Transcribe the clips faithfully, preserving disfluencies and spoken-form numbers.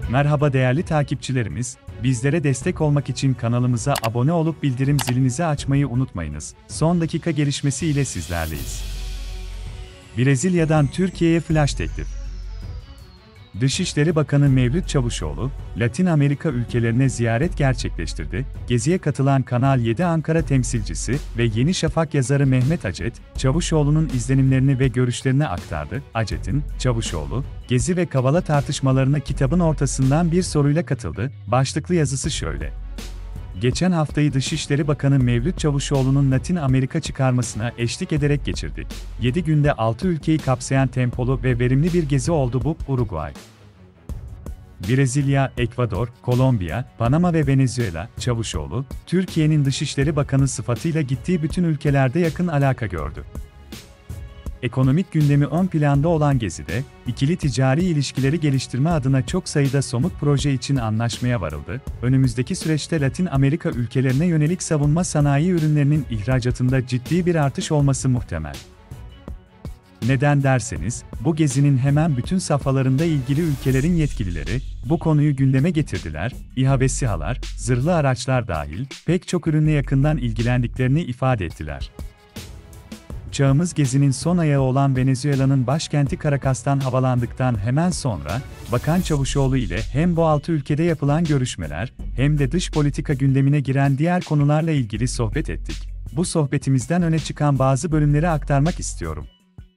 Merhaba değerli takipçilerimiz, bizlere destek olmak için kanalımıza abone olup bildirim zilinizi açmayı unutmayınız. Son dakika gelişmesi ile sizlerleyiz. Brezilya'dan Türkiye'ye flash teklif. Dışişleri Bakanı Mevlüt Çavuşoğlu, Latin Amerika ülkelerine ziyaret gerçekleştirdi. Geziye katılan Kanal yedi Ankara temsilcisi ve Yeni Şafak yazarı Mehmet Acet, Çavuşoğlu'nun izlenimlerini ve görüşlerini aktardı. Acet'in, Çavuşoğlu, Gezi ve Kavala tartışmalarına kitabın ortasından bir soruyla katıldı. Başlıklı yazısı şöyle. Geçen haftayı Dışişleri Bakanı Mevlüt Çavuşoğlu'nun Latin Amerika çıkarmasına eşlik ederek geçirdik. yedi günde altı ülkeyi kapsayan tempolu ve verimli bir gezi oldu bu. Uruguay, Brezilya, Ekvador, Kolombiya, Panama ve Venezuela. Çavuşoğlu, Türkiye'nin Dışişleri Bakanı sıfatıyla gittiği bütün ülkelerde yakın alaka gördü. Ekonomik gündemi ön planda olan gezide, ikili ticari ilişkileri geliştirme adına çok sayıda somut proje için anlaşmaya varıldı. Önümüzdeki süreçte Latin Amerika ülkelerine yönelik savunma sanayi ürünlerinin ihracatında ciddi bir artış olması muhtemel. Neden derseniz, bu gezinin hemen bütün safhalarında ilgili ülkelerin yetkilileri, bu konuyu gündeme getirdiler, İHA ve SİHA'lar, zırhlı araçlar dahil, pek çok ürünle yakından ilgilendiklerini ifade ettiler. Uçağımız gezinin son ayağı olan Venezuela'nın başkenti Caracas'tan havalandıktan hemen sonra, Bakan Çavuşoğlu ile hem bu altı ülkede yapılan görüşmeler, hem de dış politika gündemine giren diğer konularla ilgili sohbet ettik. Bu sohbetimizden öne çıkan bazı bölümleri aktarmak istiyorum.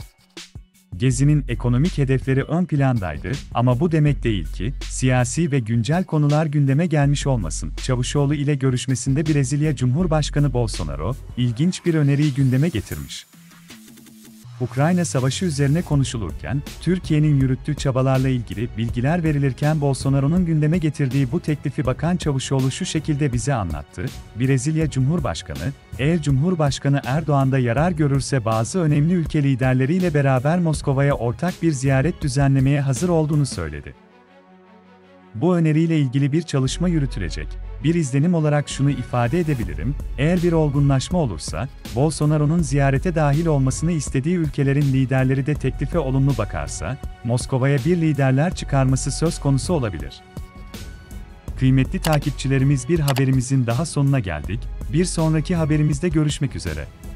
Gezinin ekonomik hedefleri ön plandaydı ama bu demek değil ki, siyasi ve güncel konular gündeme gelmiş olmasın. Çavuşoğlu ile görüşmesinde Brezilya Cumhurbaşkanı Bolsonaro, ilginç bir öneriyi gündeme getirmiş. Ukrayna Savaşı üzerine konuşulurken, Türkiye'nin yürüttüğü çabalarla ilgili bilgiler verilirken Bolsonaro'nun gündeme getirdiği bu teklifi Bakan Çavuşoğlu şu şekilde bize anlattı. Brezilya Cumhurbaşkanı, eğer Cumhurbaşkanı Erdoğan da yarar görürse bazı önemli ülke liderleriyle beraber Moskova'ya ortak bir ziyaret düzenlemeye hazır olduğunu söyledi. Bu öneriyle ilgili bir çalışma yürütülecek. Bir izlenim olarak şunu ifade edebilirim, eğer bir olgunlaşma olursa, Bolsonaro'nun ziyarete dahil olmasını istediği ülkelerin liderleri de teklife olumlu bakarsa, Moskova'ya bir liderler çıkarması söz konusu olabilir. Kıymetli takipçilerimiz, bir haberimizin daha sonuna geldik, bir sonraki haberimizde görüşmek üzere.